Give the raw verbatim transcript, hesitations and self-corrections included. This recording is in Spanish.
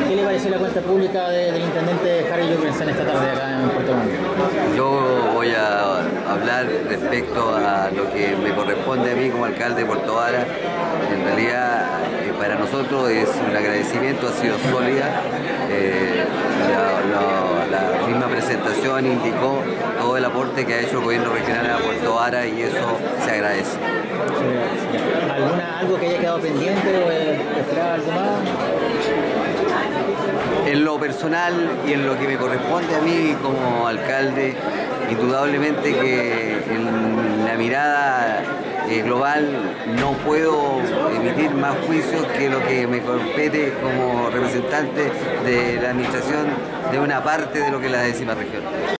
¿qué le pareció la cuenta pública de, del intendente Harry Jorgensen esta tarde acá en Puerto Montt? Yo voy a hablar respecto a lo que me corresponde a mí como alcalde de Puerto Vara. En realidad, eh, para nosotros es un agradecimiento, ha sido sólida. Eh, la, la, la misma presentación indicó todo el aporte que ha hecho el gobierno regional a Puerto Vara y eso se agradece. ¿Alguna, algo que haya quedado pendiente o esperaba algo más? En lo personal y en lo que me corresponde a mí como alcalde, indudablemente que en la mirada eh, global no puedo emitir más juicios que lo que me compete como representante de la administración de una parte de lo que es la décima región.